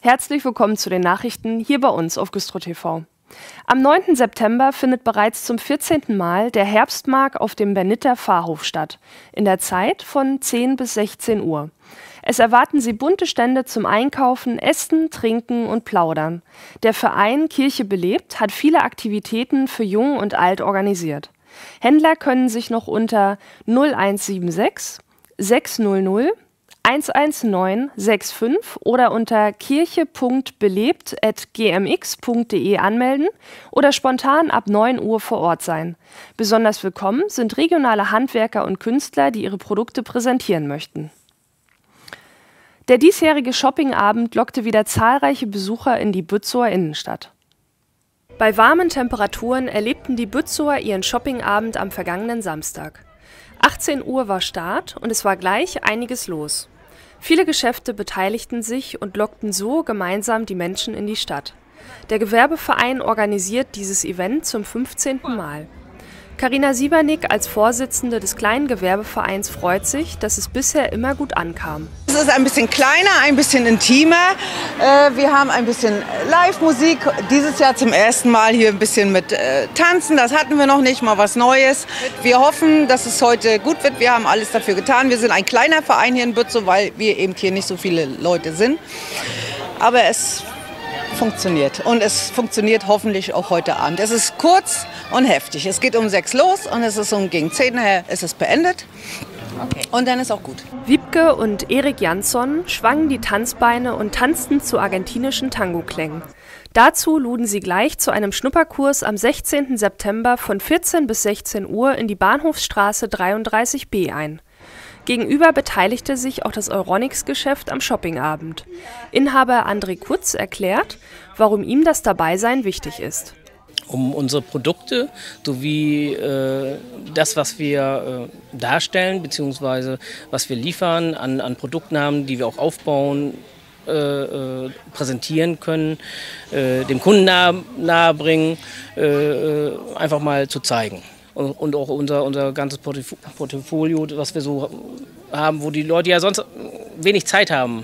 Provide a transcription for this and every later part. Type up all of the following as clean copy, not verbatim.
Herzlich willkommen zu den Nachrichten hier bei uns auf Güstrow TV. Am 9. September findet bereits zum 14. Mal der Herbstmarkt auf dem Berniter Pfarrhof statt, in der Zeit von 10 bis 16 Uhr. Es erwarten Sie bunte Stände zum Einkaufen, Essen, Trinken und Plaudern. Der Verein Kirche belebt hat viele Aktivitäten für Jung und Alt organisiert. Händler können sich noch unter 0176 600 11965 oder unter kirche.belebt@gmx.de anmelden oder spontan ab 9 Uhr vor Ort sein. Besonders willkommen sind regionale Handwerker und Künstler, die ihre Produkte präsentieren möchten. Der diesjährige Shoppingabend lockte wieder zahlreiche Besucher in die Bützower Innenstadt. Bei warmen Temperaturen erlebten die Bützower ihren Shoppingabend am vergangenen Samstag. 18 Uhr war Start und es war gleich einiges los. Viele Geschäfte beteiligten sich und lockten so gemeinsam die Menschen in die Stadt. Der Gewerbeverein organisiert dieses Event zum 15. Mal. Carina Siebernick als Vorsitzende des kleinen Gewerbevereins freut sich, dass es bisher immer gut ankam. Es ist ein bisschen kleiner, ein bisschen intimer. Wir haben ein bisschen Live-Musik. Dieses Jahr zum ersten Mal hier ein bisschen mit Tanzen. Das hatten wir noch nicht, mal was Neues. Wir hoffen, dass es heute gut wird. Wir haben alles dafür getan. Wir sind ein kleiner Verein hier in Bützow, weil wir eben hier nicht so viele Leute sind. Aber es funktioniert. Und es funktioniert hoffentlich auch heute Abend. Es ist kurz und heftig. Es geht um 6 los und es ist gegen 10 her ist es beendet. Okay. Und dann ist auch gut. Wiebke und Erik Jansson schwangen die Tanzbeine und tanzten zu argentinischen Tango-Klängen. Dazu luden sie gleich zu einem Schnupperkurs am 16. September von 14 bis 16 Uhr in die Bahnhofsstraße 33b ein. Gegenüber beteiligte sich auch das Euronics-Geschäft am Shoppingabend. Inhaber André Kutz erklärt, warum ihm das Dabeisein wichtig ist. Um unsere Produkte sowie das, was wir darstellen bzw. was wir liefern an Produktnamen, die wir auch aufbauen, präsentieren können, dem Kunden nahebringen, einfach mal zu zeigen. Und auch unser ganzes Portfolio, was wir so haben, wo die Leute ja sonst wenig Zeit haben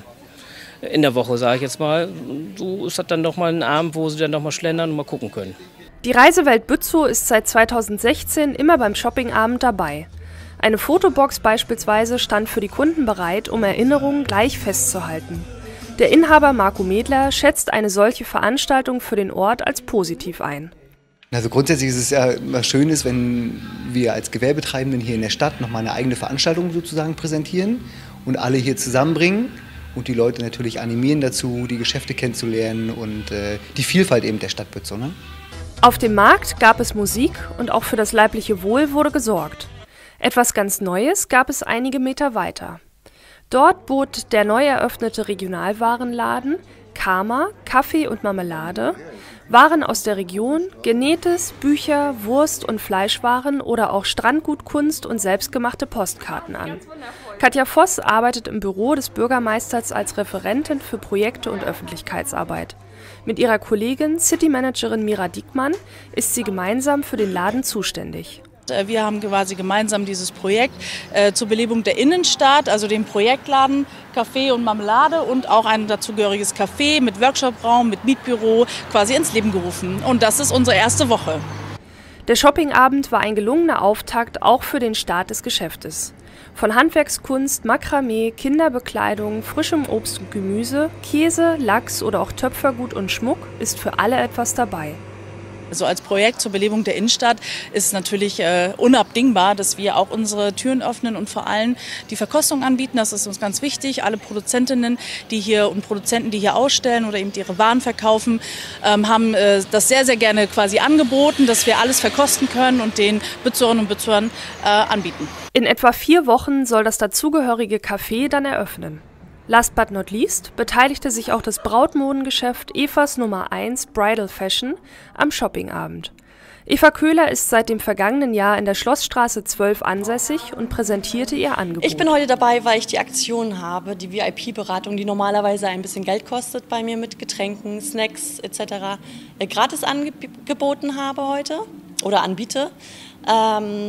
in der Woche, sage ich jetzt mal. So ist das dann doch mal ein Abend, wo sie dann noch mal schlendern und mal gucken können. Die Reisewelt Bützow ist seit 2016 immer beim Shoppingabend dabei. Eine Fotobox beispielsweise stand für die Kunden bereit, um Erinnerungen gleich festzuhalten. Der Inhaber Marco Medler schätzt eine solche Veranstaltung für den Ort als positiv ein. Also grundsätzlich ist es ja immer schön, wenn wir als Gewerbetreibenden hier in der Stadt nochmal eine eigene Veranstaltung sozusagen präsentieren und alle hier zusammenbringen und die Leute natürlich animieren dazu, die Geschäfte kennenzulernen und die Vielfalt eben der Stadt Bützow. Ne? Auf dem Markt gab es Musik und auch für das leibliche Wohl wurde gesorgt. Etwas ganz Neues gab es einige Meter weiter. Dort bot der neu eröffnete Regionalwarenladen Karma Kaffee und Marmelade, Waren aus der Region, Genähtes, Bücher, Wurst- und Fleischwaren oder auch Strandgutkunst und selbstgemachte Postkarten an. Katja Voss arbeitet im Büro des Bürgermeisters als Referentin für Projekte und Öffentlichkeitsarbeit. Mit ihrer Kollegin City-Managerin Mira Diekmann ist sie gemeinsam für den Laden zuständig. Wir haben quasi gemeinsam dieses Projekt zur Belebung der Innenstadt, also den Projektladen Kaffee und Marmelade und auch ein dazugehöriges Café mit Workshopraum, mit Mietbüro quasi ins Leben gerufen. Und das ist unsere erste Woche. Der Shoppingabend war ein gelungener Auftakt auch für den Start des Geschäftes. Von Handwerkskunst, Makramee, Kinderbekleidung, frischem Obst und Gemüse, Käse, Lachs oder auch Töpfergut und Schmuck ist für alle etwas dabei. Also als Projekt zur Belebung der Innenstadt ist natürlich unabdingbar, dass wir auch unsere Türen öffnen und vor allem die Verkostung anbieten. Das ist uns ganz wichtig. Alle Produzentinnen und Produzenten, die hier ausstellen oder eben ihre Waren verkaufen, haben das sehr, sehr gerne quasi angeboten, dass wir alles verkosten können und den Bützowerinnen und Bützowern anbieten. In etwa 4 Wochen soll das dazugehörige Café dann eröffnen. Last but not least beteiligte sich auch das Brautmodengeschäft Evas Nummer 1 Bridal Fashion am Shoppingabend. Eva Köhler ist seit dem vergangenen Jahr in der Schlossstraße 12 ansässig und präsentierte ihr Angebot. Ich bin heute dabei, weil ich die Aktion habe, die VIP-Beratung, die normalerweise ein bisschen Geld kostet bei mir mit Getränken, Snacks etc. gratis angeboten habe heute oder anbiete.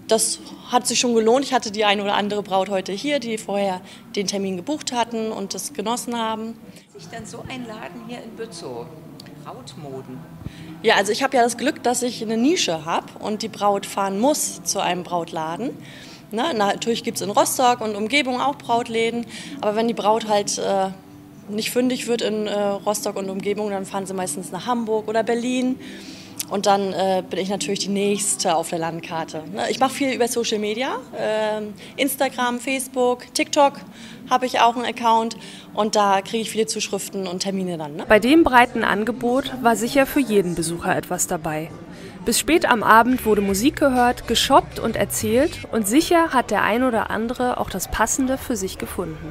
das hat sich schon gelohnt. Ich hatte die eine oder andere Braut heute hier, die vorher den Termin gebucht hatten und das genossen haben. Ist denn so ein Laden hier in Bützow? Brautmoden? Ja, also ich habe ja das Glück, dass ich eine Nische habe und die Braut fahren muss zu einem Brautladen. Natürlich gibt es in Rostock und Umgebung auch Brautläden, aber wenn die Braut halt nicht fündig wird in Rostock und Umgebung, dann fahren sie meistens nach Hamburg oder Berlin. Und dann bin ich natürlich die Nächste auf der Landkarte. Ich mache viel über Social Media, Instagram, Facebook, TikTok habe ich auch einen Account und da kriege ich viele Zuschriften und Termine dann. Bei dem breiten Angebot war sicher für jeden Besucher etwas dabei. Bis spät am Abend wurde Musik gehört, geshoppt und erzählt und sicher hat der ein oder andere auch das Passende für sich gefunden.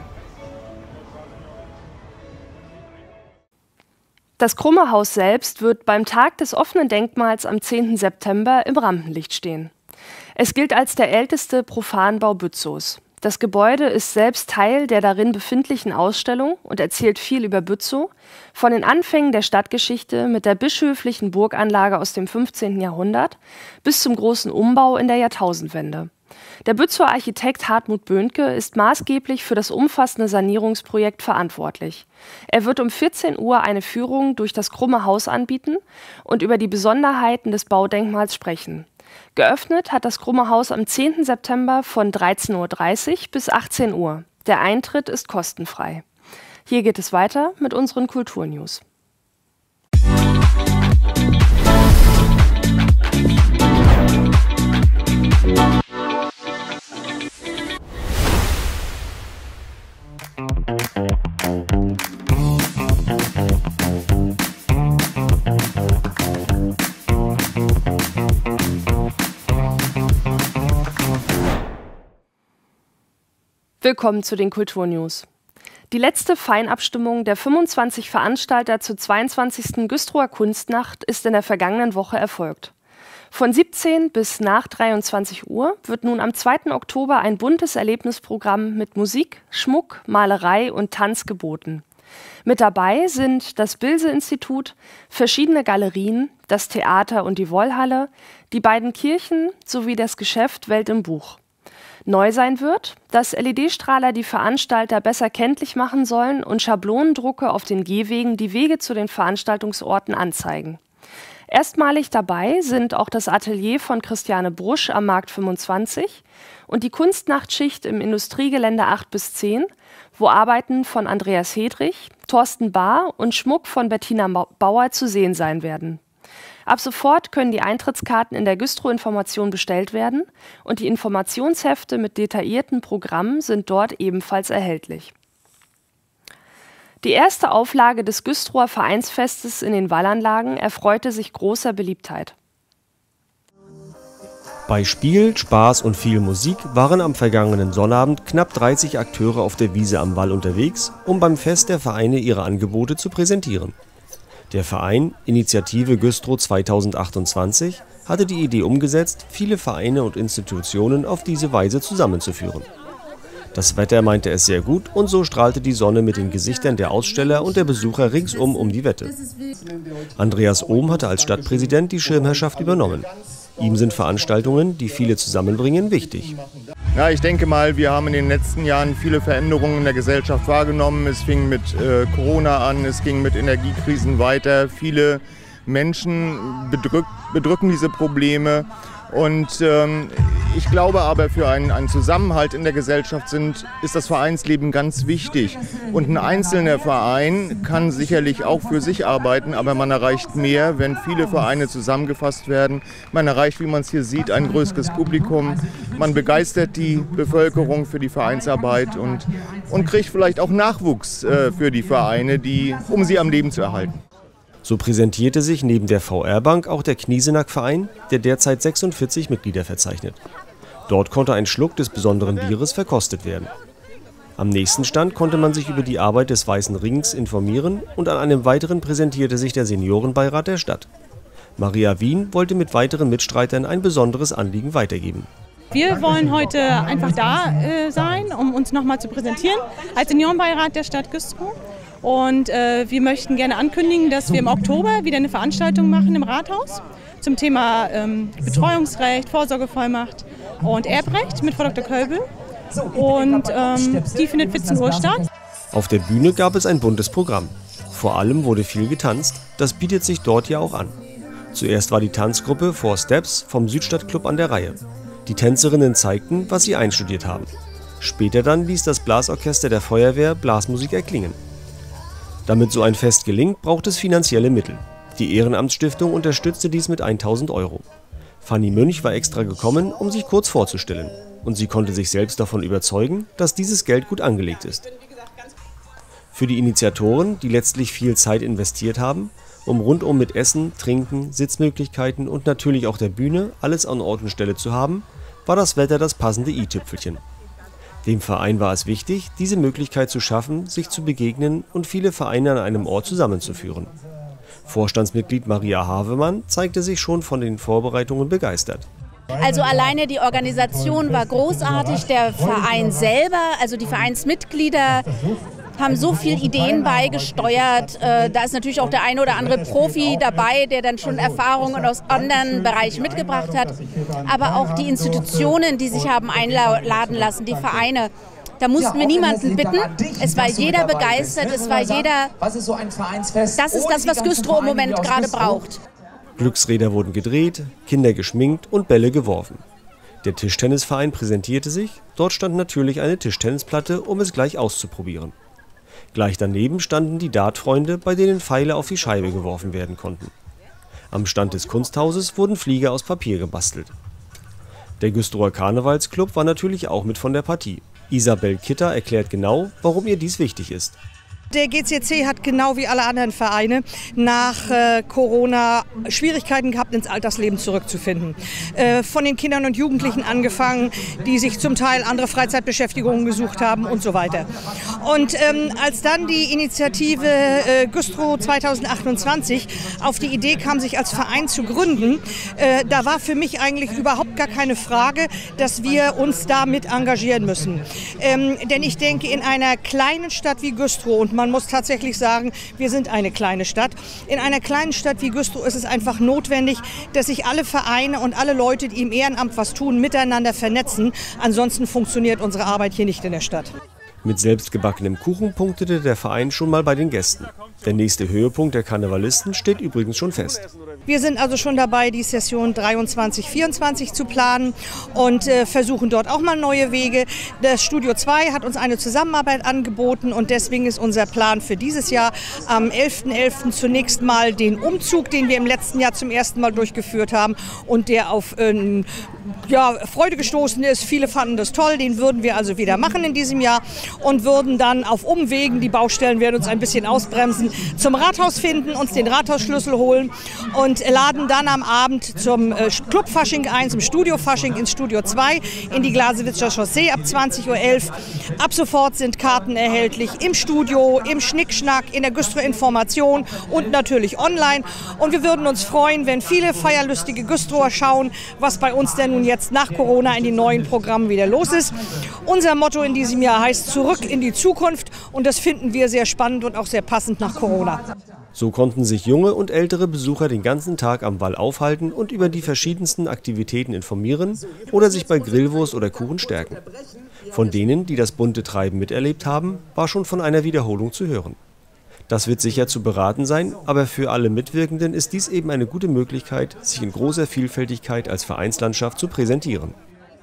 Das Krumme Haus selbst wird beim Tag des offenen Denkmals am 10. September im Rampenlicht stehen. Es gilt als der älteste Profanbau Bützows. Das Gebäude ist selbst Teil der darin befindlichen Ausstellung und erzählt viel über Bützow, von den Anfängen der Stadtgeschichte mit der bischöflichen Burganlage aus dem 15. Jahrhundert bis zum großen Umbau in der Jahrtausendwende. Der Bützower Architekt Hartmut Böhnke ist maßgeblich für das umfassende Sanierungsprojekt verantwortlich. Er wird um 14 Uhr eine Führung durch das Krumme Haus anbieten und über die Besonderheiten des Baudenkmals sprechen. Geöffnet hat das Krumme Haus am 10. September von 13:30 Uhr bis 18 Uhr. Der Eintritt ist kostenfrei. Hier geht es weiter mit unseren Kulturnews. Willkommen zu den Kulturnews. Die letzte Feinabstimmung der 25 Veranstalter zur 22. Güstrower Kunstnacht ist in der vergangenen Woche erfolgt. Von 17 bis nach 23 Uhr wird nun am 2. Oktober ein buntes Erlebnisprogramm mit Musik, Schmuck, Malerei und Tanz geboten. Mit dabei sind das Bilse-Institut, verschiedene Galerien, das Theater und die Wollhalle, die beiden Kirchen sowie das Geschäft Welt im Buch. Neu sein wird, dass LED-Strahler die Veranstalter besser kenntlich machen sollen und Schablonendrucke auf den Gehwegen die Wege zu den Veranstaltungsorten anzeigen. Erstmalig dabei sind auch das Atelier von Christiane Brusch am Markt 25 und die Kunstnachtschicht im Industriegelände 8 bis 10, wo Arbeiten von Andreas Hedrich, Thorsten Bahr und Schmuck von Bettina Bauer zu sehen sein werden. Ab sofort können die Eintrittskarten in der Güstrow-Information bestellt werden und die Informationshefte mit detaillierten Programmen sind dort ebenfalls erhältlich. Die erste Auflage des Güstrower Vereinsfestes in den Wallanlagen erfreute sich großer Beliebtheit. Bei Spiel, Spaß und viel Musik waren am vergangenen Sonnabend knapp 30 Akteure auf der Wiese am Wall unterwegs, um beim Fest der Vereine ihre Angebote zu präsentieren. Der Verein Initiative Güstrow 2028 hatte die Idee umgesetzt, viele Vereine und Institutionen auf diese Weise zusammenzuführen. Das Wetter meinte es sehr gut und so strahlte die Sonne mit den Gesichtern der Aussteller und der Besucher ringsum die Wette. Andreas Ohm hatte als Stadtpräsident die Schirmherrschaft übernommen. Ihm sind Veranstaltungen, die viele zusammenbringen, wichtig. Ja, ich denke mal, wir haben in den letzten Jahren viele Veränderungen in der Gesellschaft wahrgenommen. Es fing mit Corona an, es ging mit Energiekrisen weiter. Viele Menschen bedrücken diese Probleme. Und ich glaube aber, für einen Zusammenhalt in der Gesellschaft ist das Vereinsleben ganz wichtig. Und ein einzelner Verein kann sicherlich auch für sich arbeiten, aber man erreicht mehr, wenn viele Vereine zusammengefasst werden. Man erreicht, wie man es hier sieht, ein größeres Publikum. Man begeistert die Bevölkerung für die Vereinsarbeit und kriegt vielleicht auch Nachwuchs für die Vereine, um sie am Leben zu erhalten. So präsentierte sich neben der VR-Bank auch der Kniesenack-Verein, der derzeit 46 Mitglieder verzeichnet. Dort konnte ein Schluck des besonderen Bieres verkostet werden. Am nächsten Stand konnte man sich über die Arbeit des Weißen Rings informieren und an einem weiteren präsentierte sich der Seniorenbeirat der Stadt. Maria Wien wollte mit weiteren Mitstreitern ein besonderes Anliegen weitergeben. Wir wollen heute einfach da sein, um uns nochmal zu präsentieren als Seniorenbeirat der Stadt Güstrow. Und wir möchten gerne ankündigen, dass wir im Oktober wieder eine Veranstaltung machen im Rathaus zum Thema Betreuungsrecht, Vorsorgevollmacht und Erbrecht mit Frau Dr. Kölbel. Und die findet 14 Uhr statt. Auf der Bühne gab es ein buntes Programm. Vor allem wurde viel getanzt, das bietet sich dort ja auch an. Zuerst war die Tanzgruppe Four Steps vom Südstadtclub an der Reihe. Die Tänzerinnen zeigten, was sie einstudiert haben. Später dann ließ das Blasorchester der Feuerwehr Blasmusik erklingen. Damit so ein Fest gelingt, braucht es finanzielle Mittel. Die Ehrenamtsstiftung unterstützte dies mit 1.000 €. Fanny Münch war extra gekommen, um sich kurz vorzustellen. Und sie konnte sich selbst davon überzeugen, dass dieses Geld gut angelegt ist. Für die Initiatoren, die letztlich viel Zeit investiert haben, um rundum mit Essen, Trinken, Sitzmöglichkeiten und natürlich auch der Bühne alles an Ort und Stelle zu haben, war das Wetter das passende i-Tüpfelchen. Dem Verein war es wichtig, diese Möglichkeit zu schaffen, sich zu begegnen und viele Vereine an einem Ort zusammenzuführen. Vorstandsmitglied Maria Havemann zeigte sich schon von den Vorbereitungen begeistert. Also alleine die Organisation war großartig, der Verein selber, also die Vereinsmitglieder haben so viele Ideen beigesteuert. Da ist natürlich auch der eine oder andere Profi dabei, der dann schon Erfahrungen aus anderen Bereichen mitgebracht hat. Aber auch die Institutionen, die sich haben einladen lassen, die Vereine. Da mussten wir niemanden bitten. Es war jeder begeistert, es war jeder. Das ist das, was Güstrow im Moment gerade braucht. Glücksräder wurden gedreht, Kinder geschminkt und Bälle geworfen. Der Tischtennisverein präsentierte sich, dort stand natürlich eine Tischtennisplatte, um es gleich auszuprobieren. Gleich daneben standen die Dartfreunde, bei denen Pfeile auf die Scheibe geworfen werden konnten. Am Stand des Kunsthauses wurden Flieger aus Papier gebastelt. Der Güstrower Karnevalsclub war natürlich auch mit von der Partie. Isabel Kitter erklärt genau, warum ihr dies wichtig ist. Der GCC hat genau wie alle anderen Vereine nach Corona Schwierigkeiten gehabt, ins Alltagsleben zurückzufinden. Von den Kindern und Jugendlichen angefangen, die sich zum Teil andere Freizeitbeschäftigungen gesucht haben und so weiter. Und als dann die Initiative Güstrow 2028 auf die Idee kam, sich als Verein zu gründen, da war für mich eigentlich überhaupt gar keine Frage, dass wir uns da mit engagieren müssen. Denn ich denke, in einer kleinen Stadt wie Güstrow, und man muss tatsächlich sagen, wir sind eine kleine Stadt. In einer kleinen Stadt wie Güstrow ist es einfach notwendig, dass sich alle Vereine und alle Leute, die im Ehrenamt was tun, miteinander vernetzen. Ansonsten funktioniert unsere Arbeit hier nicht in der Stadt. Mit selbstgebackenem Kuchen punktete der Verein schon mal bei den Gästen. Der nächste Höhepunkt der Karnevalisten steht übrigens schon fest. Wir sind also schon dabei, die Session 23/24 zu planen und versuchen dort auch mal neue Wege. Das Studio 2 hat uns eine Zusammenarbeit angeboten und deswegen ist unser Plan für dieses Jahr am 11.11. zunächst mal den Umzug, den wir im letzten Jahr zum ersten Mal durchgeführt haben und der auf Freude gestoßen ist. Viele fanden das toll, den würden wir also wieder machen in diesem Jahr und würden dann auf Umwegen, die Baustellen werden uns ein bisschen ausbremsen, zum Rathaus finden, uns den Rathausschlüssel holen und laden dann am Abend zum Clubfasching ein, zum Studiofasching ins Studio 2 in die Glasewitzer Chaussee ab 20.11 Uhr. Ab sofort sind Karten erhältlich im Studio, im Schnickschnack, in der Güstrower Information und natürlich online. Und wir würden uns freuen, wenn viele feierlustige Güstrower schauen, was bei uns denn nun jetzt nach Corona in den neuen Programmen wieder los ist. Unser Motto in diesem Jahr heißt Zurück in die Zukunft und das finden wir sehr spannend und auch sehr passend nach Corona. So konnten sich junge und ältere Besucher den ganzen Tag am Wall aufhalten und über die verschiedensten Aktivitäten informieren oder sich bei Grillwurst oder Kuchen stärken. Von denen, die das bunte Treiben miterlebt haben, war schon von einer Wiederholung zu hören. Das wird sicher zu beraten sein, aber für alle Mitwirkenden ist dies eben eine gute Möglichkeit, sich in großer Vielfältigkeit als Vereinslandschaft zu präsentieren.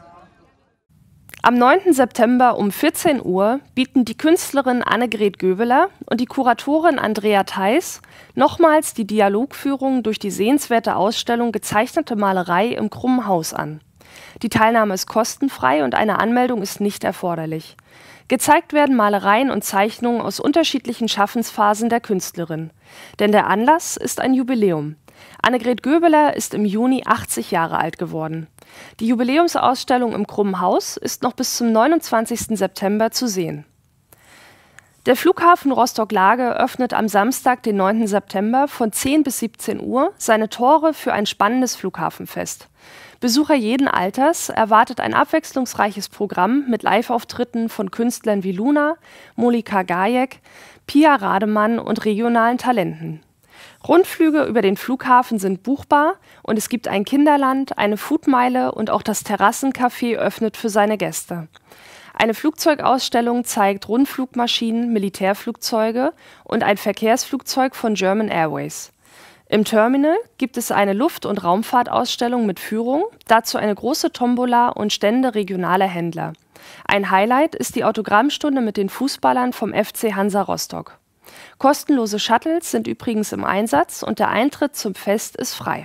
Am 9. September um 14 Uhr bieten die Künstlerin Annegret Göbeler und die Kuratorin Andrea Theis nochmals die Dialogführung durch die sehenswerte Ausstellung Gezeichnete Malerei im Krummen Haus an. Die Teilnahme ist kostenfrei und eine Anmeldung ist nicht erforderlich. Gezeigt werden Malereien und Zeichnungen aus unterschiedlichen Schaffensphasen der Künstlerin. Denn der Anlass ist ein Jubiläum. Annegret Göbeler ist im Juni 80 Jahre alt geworden. Die Jubiläumsausstellung im Krummen Haus ist noch bis zum 29. September zu sehen. Der Flughafen Rostock-Lage öffnet am Samstag, den 9. September von 10 bis 17 Uhr seine Tore für ein spannendes Flughafenfest. Besucher jeden Alters erwartet ein abwechslungsreiches Programm mit Live-Auftritten von Künstlern wie Luna, Molika Gajek, Pia Rademann und regionalen Talenten. Rundflüge über den Flughafen sind buchbar und es gibt ein Kinderland, eine Foodmeile und auch das Terrassencafé öffnet für seine Gäste. Eine Flugzeugausstellung zeigt Rundflugmaschinen, Militärflugzeuge und ein Verkehrsflugzeug von German Airways. Im Terminal gibt es eine Luft- und Raumfahrtausstellung mit Führung, dazu eine große Tombola und Stände regionaler Händler. Ein Highlight ist die Autogrammstunde mit den Fußballern vom FC Hansa Rostock. Kostenlose Shuttles sind übrigens im Einsatz und der Eintritt zum Fest ist frei.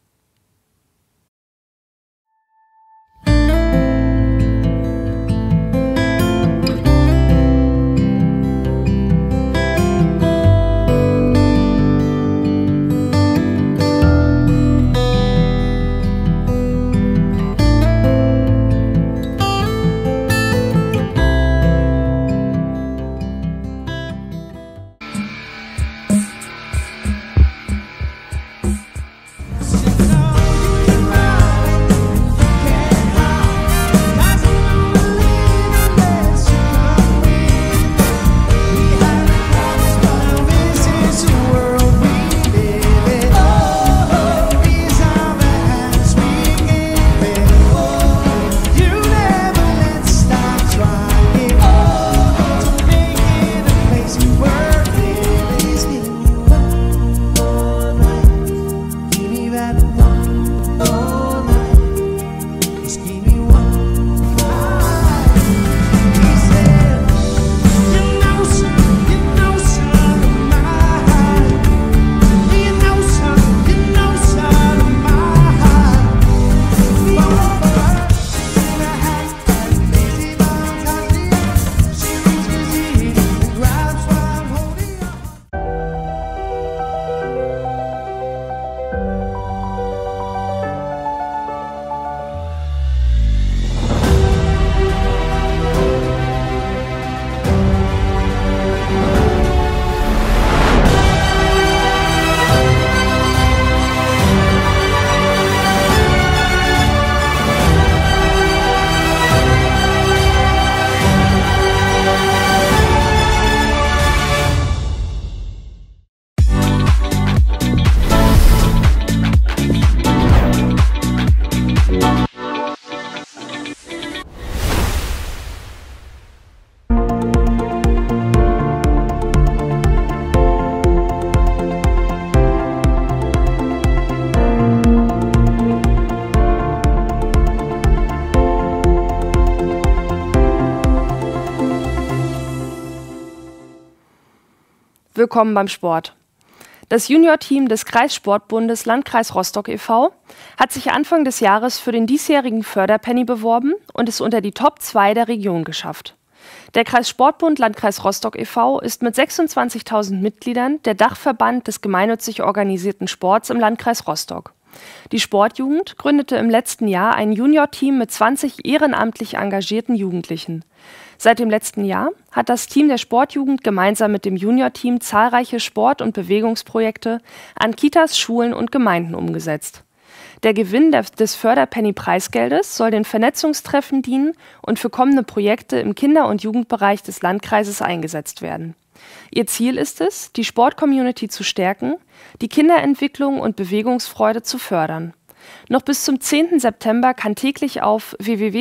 Willkommen beim Sport. Das Juniorteam des Kreissportbundes Landkreis Rostock e.V. hat sich Anfang des Jahres für den diesjährigen Förderpenny beworben und es unter die Top 2 der Region geschafft. Der Kreissportbund Landkreis Rostock e.V. ist mit 26.000 Mitgliedern der Dachverband des gemeinnützig organisierten Sports im Landkreis Rostock. Die Sportjugend gründete im letzten Jahr ein Juniorteam mit 20 ehrenamtlich engagierten Jugendlichen. Seit dem letzten Jahr hat das Team der Sportjugend gemeinsam mit dem Juniorteam zahlreiche Sport- und Bewegungsprojekte an Kitas, Schulen und Gemeinden umgesetzt. Der Gewinn des Förderpenny-Preisgeldes soll den Vernetzungstreffen dienen und für kommende Projekte im Kinder- und Jugendbereich des Landkreises eingesetzt werden. Ihr Ziel ist es, die Sportcommunity zu stärken, die Kinderentwicklung und Bewegungsfreude zu fördern. Noch bis zum 10. September kann täglich auf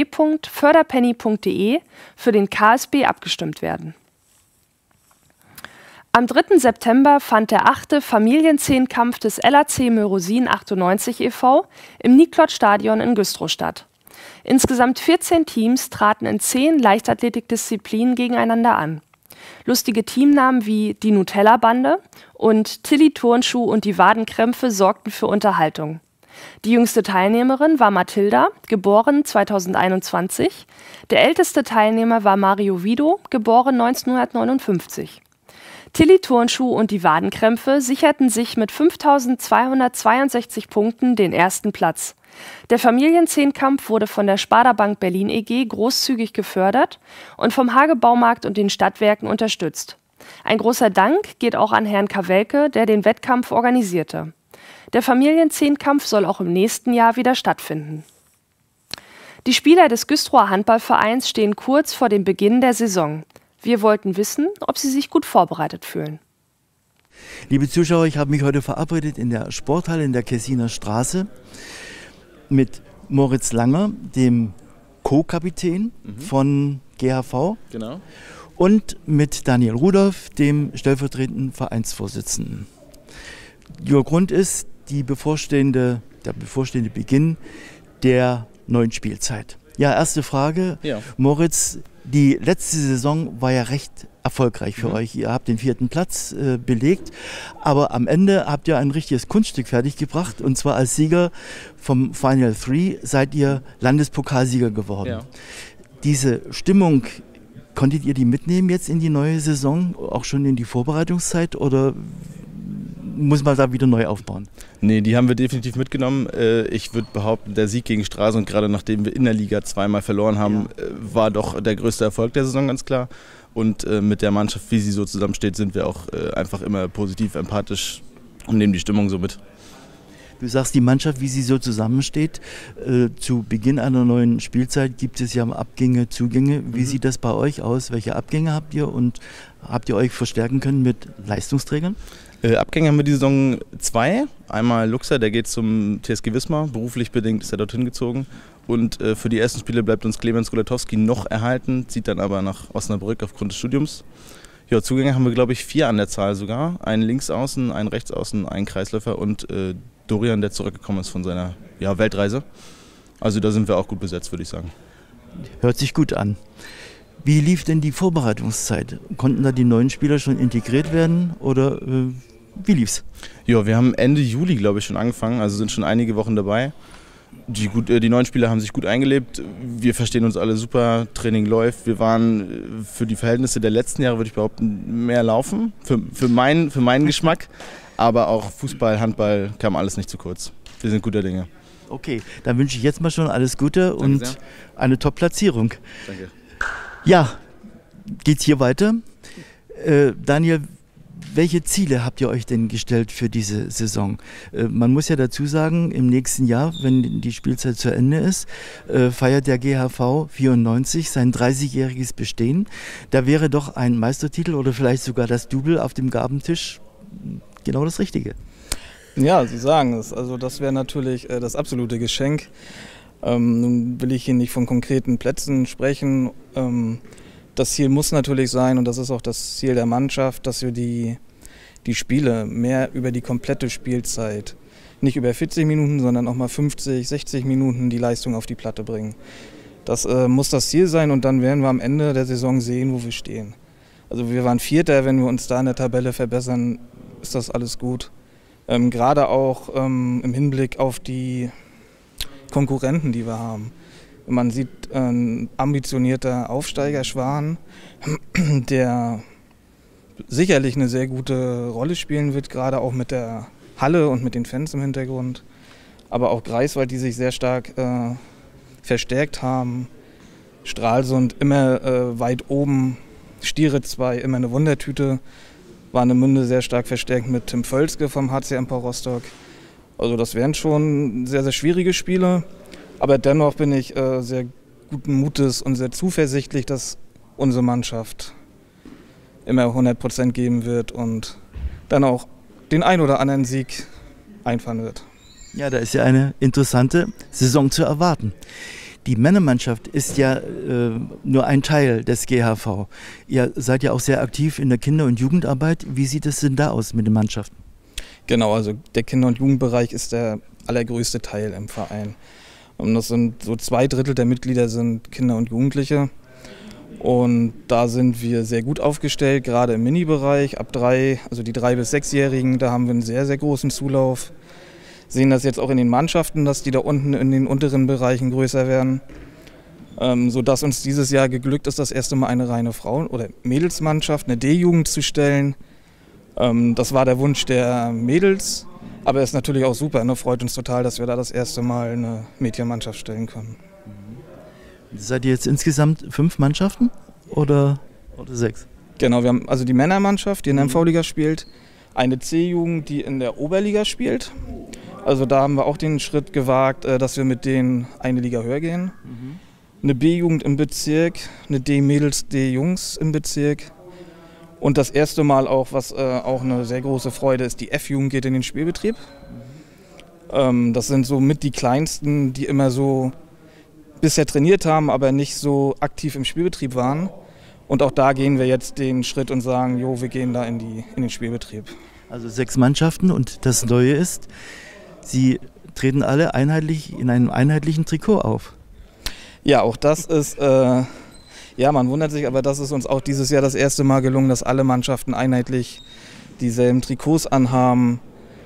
www.förderpenny.de für den KSB abgestimmt werden. Am 3. September fand der 8. Familienzehnkampf des LAC Mörosin 98 e.V. im Niklot-Stadion in Güstrow statt. Insgesamt 14 Teams traten in 10 Leichtathletikdisziplinen gegeneinander an. Lustige Teamnamen wie die Nutella-Bande und Tilly Turnschuh und die Wadenkrämpfe sorgten für Unterhaltung. Die jüngste Teilnehmerin war Mathilda, geboren 2021. Der älteste Teilnehmer war Mario Vido, geboren 1959. Tilly Turnschuh und die Wadenkrämpfe sicherten sich mit 5.262 Punkten den ersten Platz. Der Familienzehnkampf wurde von der Sparda Bank Berlin e.G. großzügig gefördert und vom Hagebaumarkt und den Stadtwerken unterstützt. Ein großer Dank geht auch an Herrn Kawelke, der den Wettkampf organisierte. Der Familienzehnkampf soll auch im nächsten Jahr wieder stattfinden. Die Spieler des Güstrower Handballvereins stehen kurz vor dem Beginn der Saison. Wir wollten wissen, ob sie sich gut vorbereitet fühlen. Liebe Zuschauer, ich habe mich heute verabredet in der Sporthalle in der Kessiner Straße mit Moritz Langer, dem Co-Kapitän von GHV. Genau. Und mit Daniel Rudolph, dem stellvertretenden Vereinsvorsitzenden. Der Grund ist der bevorstehende Beginn der neuen Spielzeit. Ja, erste Frage. Ja. Moritz, die letzte Saison war ja recht erfolgreich für euch. Ihr habt den 4. Platz belegt, aber am Ende habt ihr ein richtiges Kunststück fertiggebracht, und zwar als Sieger vom Final 3 seid ihr Landespokalsieger geworden. Ja. Diese Stimmung, konntet ihr die mitnehmen jetzt in die neue Saison, auch schon in die Vorbereitungszeit, oder muss man da wieder neu aufbauen? Nee, die haben wir definitiv mitgenommen. Ich würde behaupten, der Sieg gegen Stralsund, gerade nachdem wir in der Liga zweimal verloren haben, war doch der größte Erfolg der Saison, ganz klar. Und mit der Mannschaft, wie sie so zusammensteht, sind wir auch einfach immer positiv, empathisch und nehmen die Stimmung so mit. Du sagst, die Mannschaft, wie sie so zusammensteht, zu Beginn einer neuen Spielzeit gibt es ja Abgänge, Zugänge. Wie sieht das bei euch aus? Welche Abgänge habt ihr, und habt ihr euch verstärken können mit Leistungsträgern? Abgänge haben wir die Saison 2. Einmal Luxer, der geht zum TSG Wismar. Beruflich bedingt ist er dorthin gezogen. Und für die ersten Spiele bleibt uns Clemens Gulatowski noch erhalten, zieht dann aber nach Osnabrück aufgrund des Studiums. Ja, Zugänge haben wir, glaube ich, 4 an der Zahl sogar. Einen Linksaußen, einen Rechtsaußen, einen Kreisläufer und Dorian, der zurückgekommen ist von seiner Weltreise. Also da sind wir auch gut besetzt, würde ich sagen. Hört sich gut an. Wie lief denn die Vorbereitungszeit? Konnten da die neuen Spieler schon integriert werden, oder wie lief's? Ja, wir haben Ende Juli, glaube ich, schon angefangen, also sind schon einige Wochen dabei. Die neuen Spieler haben sich gut eingelebt, wir verstehen uns alle super, Training läuft. Wir waren für die Verhältnisse der letzten Jahre, würde ich behaupten, mehr laufen, für meinen Geschmack. Aber auch Fußball, Handball kam alles nicht zu kurz. Wir sind guter Dinge. Okay, dann wünsche ich jetzt mal schon alles Gute und eine Top-Platzierung. Danke. Ja, geht's hier weiter? Daniel, welche Ziele habt ihr euch denn gestellt für diese Saison? Man muss ja dazu sagen, im nächsten Jahr, wenn die Spielzeit zu Ende ist, feiert der GHV 94 sein 30-jähriges Bestehen. Da wäre doch ein Meistertitel oder vielleicht sogar das Double auf dem Gabentisch genau das Richtige. Ja, Sie sagen es. Also das wäre natürlich das absolute Geschenk. Nun will ich hier nicht von konkreten Plätzen sprechen. Das Ziel muss natürlich sein, und das ist auch das Ziel der Mannschaft, dass wir die Spiele mehr über die komplette Spielzeit, nicht über 40 Minuten, sondern auch mal 50, 60 Minuten die Leistung auf die Platte bringen. Das muss das Ziel sein, und dann werden wir am Ende der Saison sehen, wo wir stehen. Also wir waren Vierter, wenn wir uns da in der Tabelle verbessern, ist das alles gut. Gerade auch im Hinblick auf die Konkurrenten, die wir haben. Man sieht ein ambitionierter Aufsteiger Schwan, der sicherlich eine sehr gute Rolle spielen wird, gerade auch mit der Halle und mit den Fans im Hintergrund. Aber auch Greifswald, die sich sehr stark verstärkt haben. Stralsund immer weit oben, Stiere 2 immer eine Wundertüte. Warnemünde sehr stark verstärkt mit Tim Völzke vom HC Empor Rostock. Also das wären schon sehr, sehr schwierige Spiele. Aber dennoch bin ich sehr guten Mutes und sehr zuversichtlich, dass unsere Mannschaft immer 100% geben wird und dann auch den ein oder anderen Sieg einfahren wird. Ja, da ist ja eine interessante Saison zu erwarten. Die Männermannschaft ist ja nur ein Teil des GHV. Ihr seid ja auch sehr aktiv in der Kinder- und Jugendarbeit. Wie sieht es denn da aus mit den Mannschaften? Genau, also der Kinder- und Jugendbereich ist der allergrößte Teil im Verein. Und das sind so 2/3 der Mitglieder sind Kinder und Jugendliche. Und da sind wir sehr gut aufgestellt, gerade im Mini-Bereich. Ab 3, also die 3- bis 6-Jährigen, da haben wir einen sehr, sehr großen Zulauf. Sehen das jetzt auch in den Mannschaften, dass die da unten in den unteren Bereichen größer werden. Sodass uns dieses Jahr geglückt ist, das erste Mal eine reine Frauen- oder Mädelsmannschaft, eine D-Jugend zu stellen. Das war der Wunsch der Mädels, aber ist natürlich auch super. Ne? Freut uns total, dass wir da das erste Mal eine Mädchenmannschaft stellen können. Seid ihr jetzt insgesamt 5 Mannschaften oder 6? Genau, wir haben also die Männermannschaft, die in der MV-Liga spielt, eine C-Jugend, die in der Oberliga spielt, Also da haben wir auch den Schritt gewagt, dass wir mit denen eine Liga höher gehen. Eine B-Jugend im Bezirk, eine D-Mädels, D-Jungs im Bezirk. Und das erste Mal auch, was auch eine sehr große Freude ist, die F-Jugend geht in den Spielbetrieb. Das sind so mit die Kleinsten, die immer so bisher trainiert haben, aber nicht so aktiv im Spielbetrieb waren. Und auch da gehen wir jetzt den Schritt und sagen, jo, wir gehen da in den Spielbetrieb. Also 6 Mannschaften und das Neue ist, Sie treten alle einheitlich in einem einheitlichen Trikot auf. Ja, auch das ist, ja, man wundert sich, aber das ist uns auch dieses Jahr das erste Mal gelungen, dass alle Mannschaften einheitlich dieselben Trikots anhaben.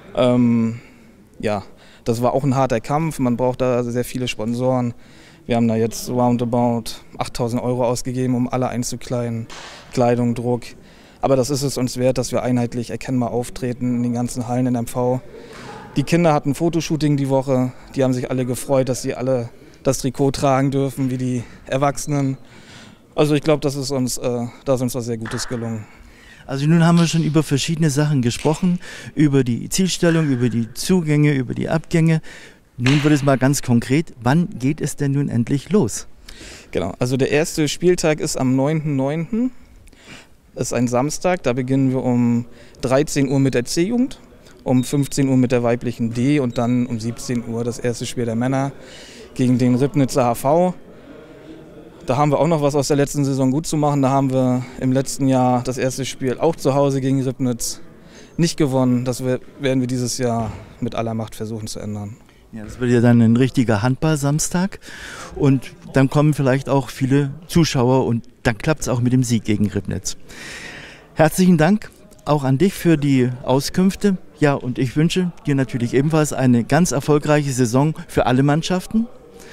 Ja, das war auch ein harter Kampf, man braucht da sehr viele Sponsoren. Wir haben da jetzt roundabout 8.000 € ausgegeben, um alle einzukleiden, Kleidung, Druck. Aber das ist es uns wert, dass wir einheitlich erkennbar auftreten in den ganzen Hallen in MV. Die Kinder hatten ein Fotoshooting die Woche, die haben sich alle gefreut, dass sie alle das Trikot tragen dürfen, wie die Erwachsenen. Also ich glaube, da ist uns was sehr Gutes gelungen. Also nun haben wir schon über verschiedene Sachen gesprochen, über die Zielstellung, über die Zugänge, über die Abgänge. Nun wird es mal ganz konkret, wann geht es denn nun endlich los? Genau, also der erste Spieltag ist am 9.9. Das ist ein Samstag, da beginnen wir um 13 Uhr mit der C-Jugend, um 15 Uhr mit der weiblichen D und dann um 17 Uhr das erste Spiel der Männer gegen den Ribnitzer HV. Da haben wir auch noch was aus der letzten Saison gut zu machen. Da haben wir im letzten Jahr das erste Spiel auch zu Hause gegen Ribnitz nicht gewonnen. Das werden wir dieses Jahr mit aller Macht versuchen zu ändern. Ja, das wird ja dann ein richtiger Handball-Samstag und dann kommen vielleicht auch viele Zuschauer und dann klappt es auch mit dem Sieg gegen Ribnitz. Herzlichen Dank auch an dich für die Auskünfte. Ja, und ich wünsche dir natürlich ebenfalls eine ganz erfolgreiche Saison für alle Mannschaften.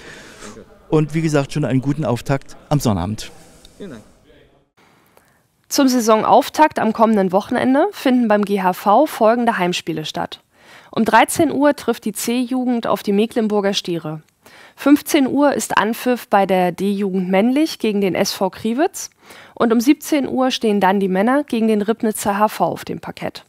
Und wie gesagt, schon einen guten Auftakt am Sonnabend. Vielen Dank. Zum Saisonauftakt am kommenden Wochenende finden beim GHV folgende Heimspiele statt. Um 13 Uhr trifft die C-Jugend auf die Mecklenburger Stiere. 15 Uhr ist Anpfiff bei der D-Jugend männlich gegen den SV Kriwitz und um 17 Uhr stehen dann die Männer gegen den Ribnitzer HV auf dem Parkett.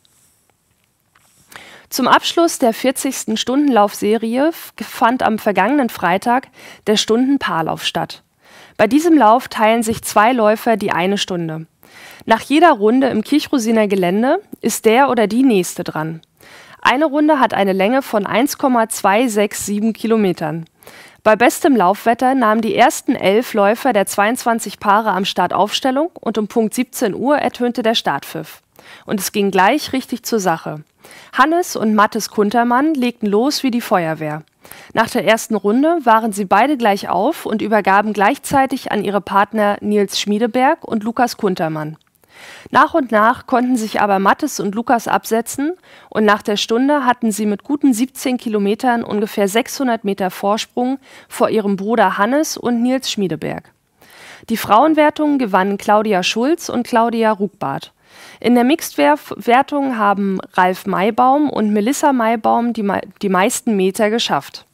Zum Abschluss der 40. Stundenlaufserie fand am vergangenen Freitag der Stundenpaarlauf statt. Bei diesem Lauf teilen sich 2 Läufer die eine Stunde. Nach jeder Runde im Kirchrosiner Gelände ist der oder die Nächste dran. Eine Runde hat eine Länge von 1,267 Kilometern. Bei bestem Laufwetter nahmen die ersten 11 Läufer der 22 Paare am Start Aufstellung und um Punkt 17 Uhr ertönte der Startpfiff. Und es ging gleich richtig zur Sache. Hannes und Mathis Kuntermann legten los wie die Feuerwehr. Nach der ersten Runde waren sie beide gleich auf und übergaben gleichzeitig an ihre Partner Nils Schmiedeberg und Lukas Kuntermann. Nach und nach konnten sich aber Mathis und Lukas absetzen und nach der Stunde hatten sie mit guten 17 Kilometern ungefähr 600 Meter Vorsprung vor ihrem Bruder Hannes und Nils Schmiedeberg. Die Frauenwertung gewannen Claudia Schulz und Claudia Rugbart. In der Mixed-Wertung haben Ralf Maibaum und Melissa Maibaum die meisten Meter geschafft.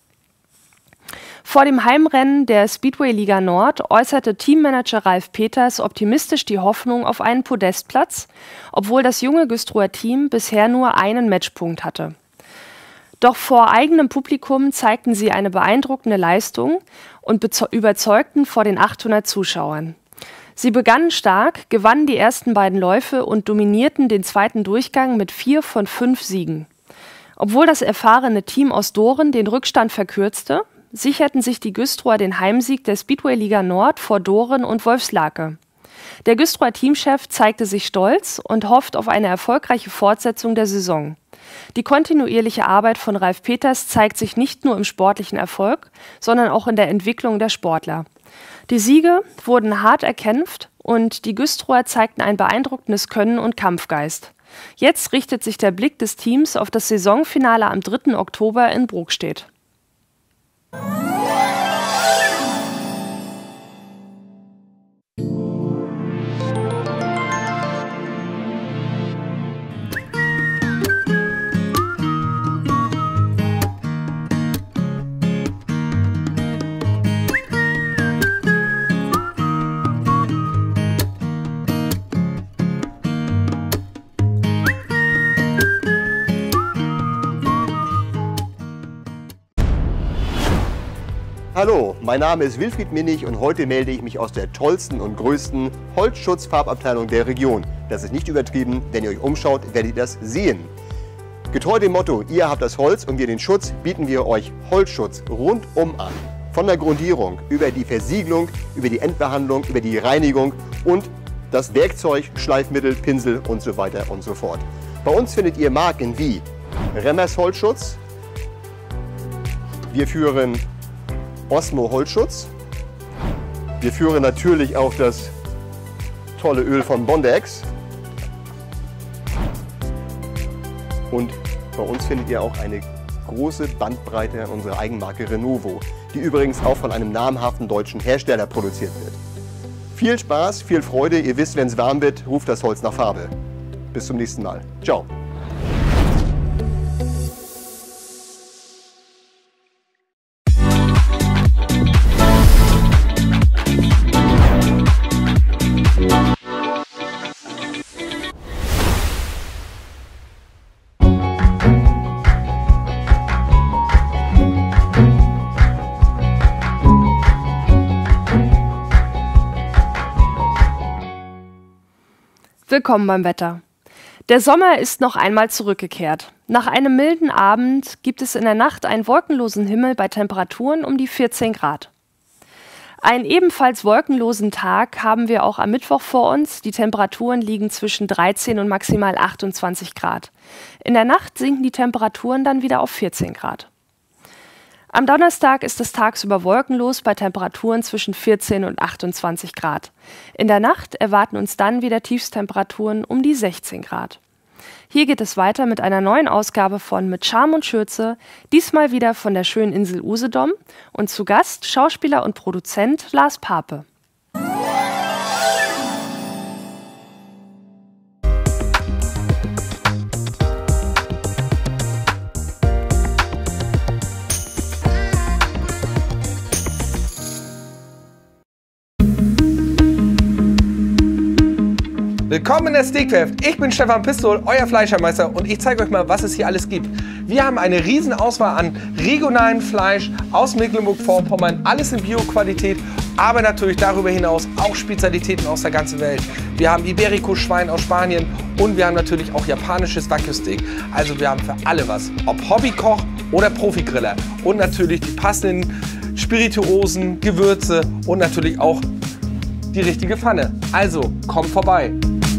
Vor dem Heimrennen der Speedway Liga Nord äußerte Teammanager Ralf Peters optimistisch die Hoffnung auf einen Podestplatz, obwohl das junge Güstrower Team bisher nur einen Matchpunkt hatte. Doch vor eigenem Publikum zeigten sie eine beeindruckende Leistung und überzeugten vor den 800 Zuschauern. Sie begannen stark, gewannen die ersten beiden Läufe und dominierten den zweiten Durchgang mit 4 von 5 Siegen. Obwohl das erfahrene Team aus Doren den Rückstand verkürzte, sicherten sich die Güstrower den Heimsieg der Speedway Liga Nord vor Doren und Wolfslake. Der Güstrower Teamchef zeigte sich stolz und hofft auf eine erfolgreiche Fortsetzung der Saison. Die kontinuierliche Arbeit von Ralf Peters zeigt sich nicht nur im sportlichen Erfolg, sondern auch in der Entwicklung der Sportler. Die Siege wurden hart erkämpft und die Güstrower zeigten ein beeindruckendes Können und Kampfgeist. Jetzt richtet sich der Blick des Teams auf das Saisonfinale am 3. Oktober in Brokstedt. Hallo, mein Name ist Wilfried Minnig und heute melde ich mich aus der tollsten und größten Holzschutzfarbabteilung der Region. Das ist nicht übertrieben, wenn ihr euch umschaut, werdet ihr das sehen. Getreu dem Motto, ihr habt das Holz und wir den Schutz, bieten wir euch Holzschutz rundum an. Von der Grundierung, über die Versiegelung, über die Endbehandlung, über die Reinigung und das Werkzeug, Schleifmittel, Pinsel und so weiter und so fort. Bei uns findet ihr Marken wie Remmers Holzschutz, wir führen Osmo Holzschutz, wir führen natürlich auch das tolle Öl von Bondex und bei uns findet ihr auch eine große Bandbreite unserer Eigenmarke Renovo, die übrigens auch von einem namhaften deutschen Hersteller produziert wird. Viel Spaß, viel Freude, ihr wisst, wenn es warm wird, ruft das Holz nach Farbe. Bis zum nächsten Mal. Ciao. Willkommen beim Wetter. Der Sommer ist noch einmal zurückgekehrt. Nach einem milden Abend gibt es in der Nacht einen wolkenlosen Himmel bei Temperaturen um die 14 Grad. Einen ebenfalls wolkenlosen Tag haben wir auch am Mittwoch vor uns. Die Temperaturen liegen zwischen 13 und maximal 28 Grad. In der Nacht sinken die Temperaturen dann wieder auf 14 Grad. Am Donnerstag ist es tagsüber wolkenlos bei Temperaturen zwischen 14 und 28 Grad. In der Nacht erwarten uns dann wieder Tiefstemperaturen um die 16 Grad. Hier geht es weiter mit einer neuen Ausgabe von Mit Charme und Schürze, diesmal wieder von der schönen Insel Usedom und zu Gast Schauspieler und Produzent Lars Pape. Willkommen in der Steakwerft. Ich bin Stefan Pistol, euer Fleischermeister und ich zeige euch mal, was es hier alles gibt. Wir haben eine riesen Auswahl an regionalem Fleisch aus Mecklenburg-Vorpommern, alles in Bio-Qualität, aber natürlich darüber hinaus auch Spezialitäten aus der ganzen Welt. Wir haben Iberico-Schwein aus Spanien und wir haben natürlich auch japanisches Wagyu-Steak. Also wir haben für alle was, ob Hobbykoch oder Profigriller und natürlich die passenden Spirituosen, Gewürze und natürlich auch die richtige Pfanne. Also, kommt vorbei!